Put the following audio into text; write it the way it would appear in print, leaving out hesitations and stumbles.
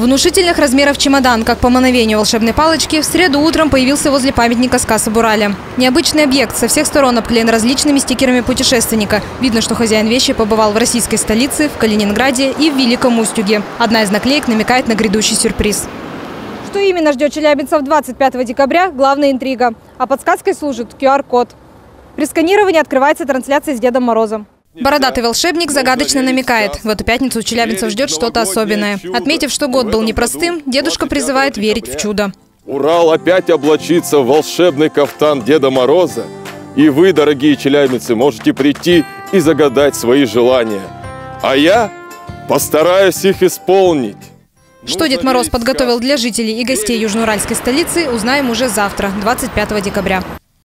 Внушительных размеров чемодан, как по мановению волшебной палочки, в среду утром появился возле памятника Скаса-Бураля. Необычный объект со всех сторон обклеен различными стикерами путешественника. Видно, что хозяин вещи побывал в российской столице, в Калининграде и в Великом Устюге. Одна из наклеек намекает на грядущий сюрприз. Что именно ждет челябинцев 25 декабря – главная интрига. А подсказкой служит QR-код. При сканировании открывается трансляция с Дедом Морозом. Бородатый волшебник загадочно намекает. В эту пятницу челябинцев ждет что-то особенное. Отметив, что год был непростым, дедушка призывает верить в чудо. Урал опять облачится в волшебный кафтан Деда Мороза. И вы, дорогие челябинцы, можете прийти и загадать свои желания. А я постараюсь их исполнить. Что Дед Мороз подготовил для жителей и гостей южноуральской столицы, узнаем уже завтра, 25 декабря.